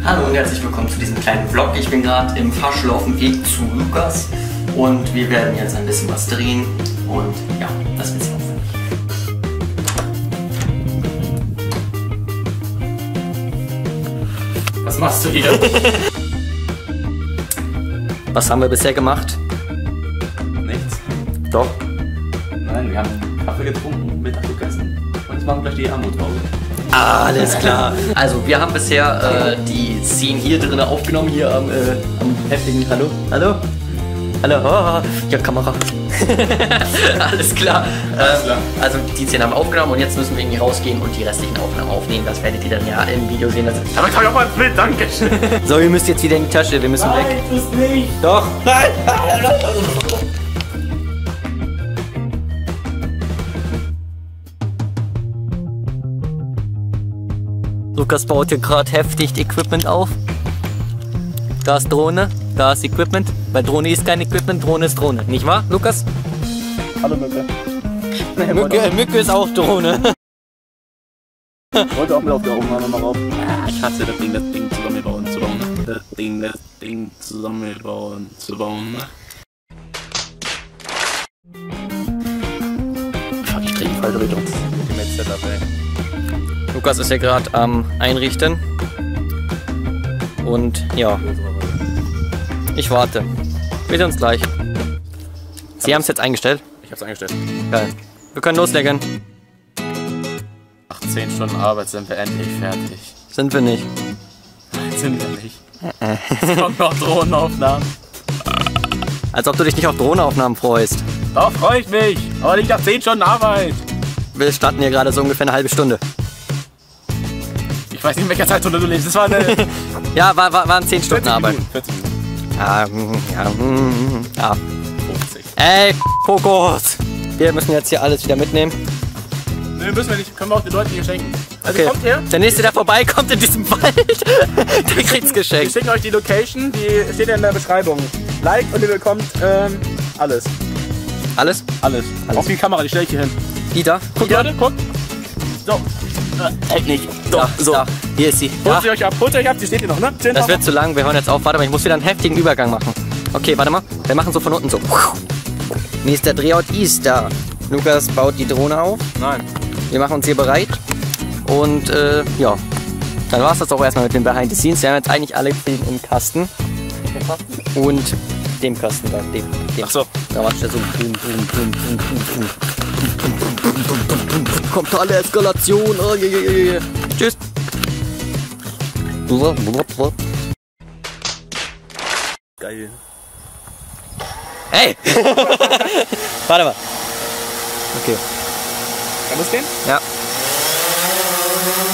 Hallo und herzlich willkommen zu diesem kleinen Vlog. Ich bin gerade im Fahrstuhl auf dem Weg zu Lukas und wir werden jetzt ein bisschen was drehen und ja, das wird's auch. Was machst du hier? Was haben wir bisher gemacht? Nichts. Doch. Nein, wir haben einen Kaffee getrunken, Mittag gegessen und jetzt machen wir gleich die Armutspause. Alles klar. Also wir haben bisher die Szenen hier drin aufgenommen, hier am heftigen Hallo. Hallo? Hallo? Oh, ja, Kamera. Alles klar. Also die Szenen haben wir aufgenommen und jetzt müssen wir irgendwie rausgehen und die restlichen Aufnahmen aufnehmen. Das werdet ihr dann ja im Video sehen. Aber ich habe auch mal ein Bild, danke. So, ihr müsst jetzt wieder in die Tasche, wir müssen weg. Nein, das nicht. Doch. Nein. Lukas baut hier gerade heftig Equipment auf. Da ist Drohne, da ist Equipment. Weil Drohne ist kein Equipment, Drohne ist Drohne. Nicht wahr, Lukas? Hallo Mücke. Mücke ist auch Drohne. Wollte auch mit auf der Aufnahme mal rauf. Ich hasse das Ding zusammenbauen, zu bauen. Das Ding zusammenbauen, zu bauen. Fuck, ich drehe die Falldrehung. Die Met-Setup, ey. Lukas ist ja gerade am Einrichten. Und ja, ich warte. Wir sehen uns gleich. Sie haben es jetzt eingestellt? Ich hab's eingestellt. Geil. Wir können loslegen. Nach 10 Stunden Arbeit sind wir endlich fertig. Sind wir nicht. Sind wir nicht. Es kommt noch Drohnenaufnahmen. Als ob du dich nicht auf Drohnenaufnahmen freust. Da freue ich mich. Aber nicht nach 10 Stunden Arbeit. Wir starten hier gerade so ungefähr eine halbe Stunde. Ich weiß nicht, in welcher Zeitzone du lebst. Das war eine... Ja, waren 10 Stunden Arbeit. 40 Minuten. Ja. 50. Ey, Fokus! Wir müssen jetzt hier alles wieder mitnehmen. Ne, müssen wir nicht. Können wir auch den Leuten hier schenken. Also Okay. kommt her. Der nächste, der vorbeikommt in diesem Wald, der kriegt's Wir geschenkt. schicken euch die Location, die steht ja in der Beschreibung. Like und ihr bekommt alles. Alles? Alles. Auch die Kamera, die stelle ich hier hin. Die da? Guck, Leute, guck. So. Hält nicht. Da, So. da. Hier ist sie. Holt Ja. sie euch ab, die steht hier noch, ne? Das wird zu lang, wir hören jetzt auf. Warte mal, ich muss wieder einen heftigen Übergang machen. Okay, warte mal. Wir machen so von unten so. Nächster Drehort ist da. Lukas baut die Drohne auf. Nein. Wir machen uns hier bereit. Und ja, dann war es das auch erstmal mit den Behind the Scenes. Wir haben jetzt eigentlich alle Filme im Kasten. Und dem Kasten da, dem. Ach so. Da war der so. Totale Eskalation. Oh, je. Tschüss. Geil. Hey! Warte mal. Okay. Kann das gehen? Ja.